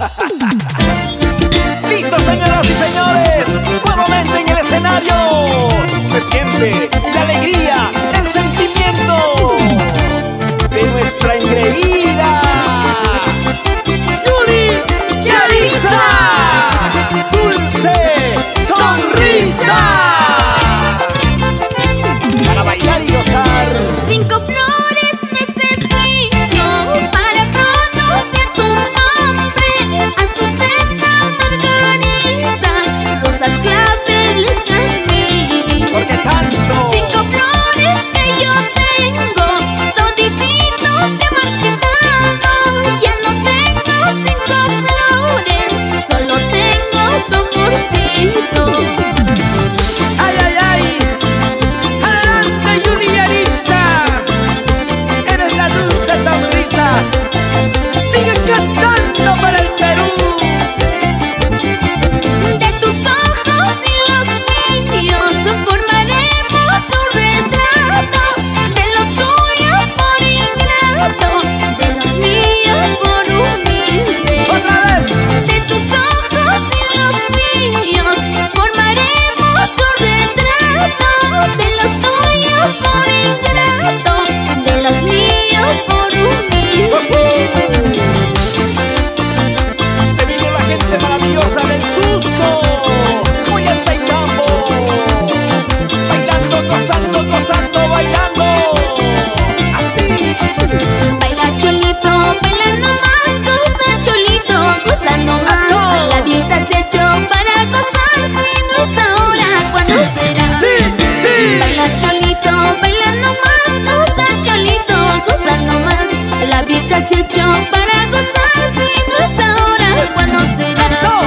Listo, señoras y señores, nuevamente en el escenario. Se siente la alegría, el sentimiento de nuestra engreída Yuli Yaritza. Dulce sonrisa para bailar y gozar. 5 flores necesito para pronunciar tu nombre: azucena, margarita, rosas, claveles, jazmín. ¿Por qué tanto? 5 flores que yo tengo, toditito se ha marchitado. Ya no tengo 5 flores, solo tengo tu amorcito. ¡Ay, ay, ay! ¡Adelante, Yuli Yaritza! Eres la dulce sonrisa. ¡Sigue cantando para el Perú! De tus ojos y los míos formaremos un retrato. De los tuyos por ingrato, de los míos por humilde. ¡Otra vez! De tus ojos y los míos formaremos un retrato. De los tuyos por ingrato, de los míos por humilde. Se vino la gente maravillosa del Cusco, Ollantaytambo, bailando, gozando, gozando, bailando. Así. Baila cholito, baila nomás, goza cholito, goza nomás. La vida se echó para gozar, si no es ahora, ¿cuándo será? Sí, sí. Baila cholito, baila nomás, goza cholito, goza nomás. La vida se echó para gozar, si no es ahora, ¿cuándo será?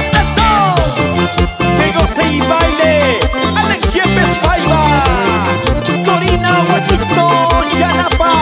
Que goce y baile Alex Yepes Paiva, Corina Huaquisto Xanapa.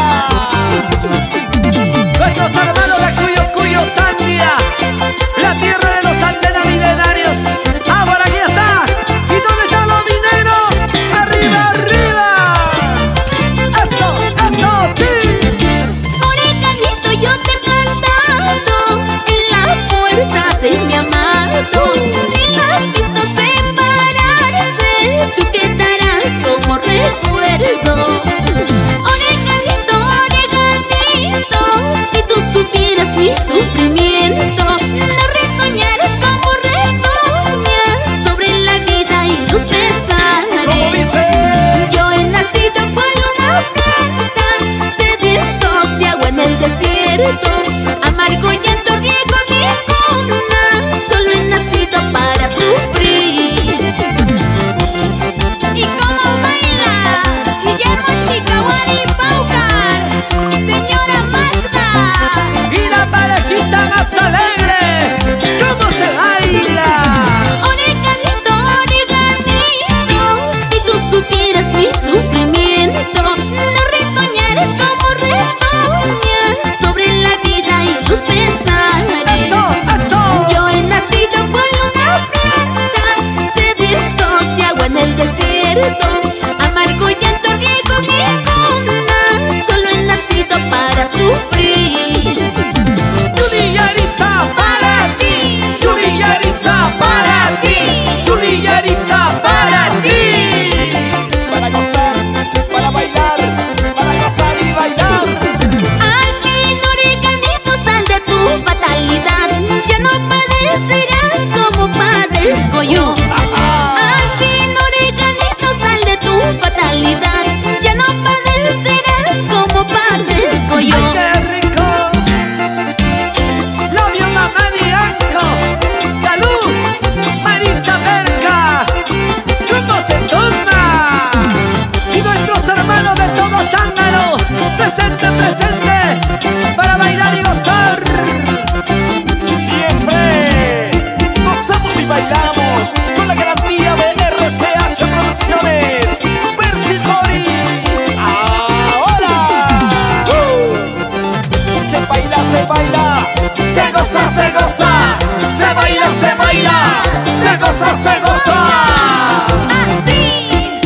Nuestros hermanos de Cuyo Cuyo Sandia, la tierra de los andenas milenarios. ¡Ah, por aquí está! ¿Y dónde están los mineros? ¡Arriba, arriba! ¡Eso, eso, sí! Orejanito, yo te he plantado en la puerta de mi amado. Si lo has visto separarse, tú quedarás como recuerdo. Orejanito, orejanito, si tú supieras mi sufrimiento, no retoñaras como retoñas sobre la vida y los pesares. ¿Cómo dice? Yo he nacido cual una planta, sediento de agua en el desierto, amargo llanto riego mi cuna, solo he nacido para sufrir. ¿Y cómo bailas? Guillermo Chicahuari Paucar, señora Magda. ¡Y la parejita más alegre! ¿Cómo se baila? Oreganito, oreganito, si tú supieras mi sufrimiento, no retoñaras como retoñas sobre la vida y los pesares. ¡Eso, eso! Yo he nacido cual una planta, sediento de agua en el desierto, amargo llanto riego mi cuna, solo he nacido para sufrir. ¡Yuli Yaritza para ti! Yuli Yaritza para ti, Yuli Yaritza para ti. Para gozar, para bailar, para gozar y bailar. Al fin, oreganito, sal de tu fatalidad, ya no padecerás como padezco yo. Al fin, oreganito, sal de tu fatalidad, ya no padecerás como padezco yo. ¡Ay, qué rico! ¡Labio mamaniaco! ¡Salud! ¡Maritza Perca! ¿Cómo se toma? Y nuestros hermanos de todo Zángaro, presente, presente, para bailar y gozar. Siempre gozamos y bailamos con la garantía de RCH Producciones. Versitori. Ahora. Se baila, se baila, se goza, se goza, se baila, se baila, se goza, se goza. Así.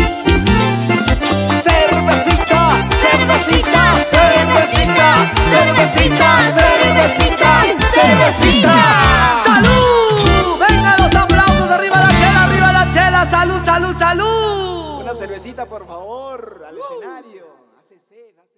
Cervecita, cervecita, cervecita, cervecita, cervecita, cervecita. cervecita, por favor, al escenario. Hace sed, hace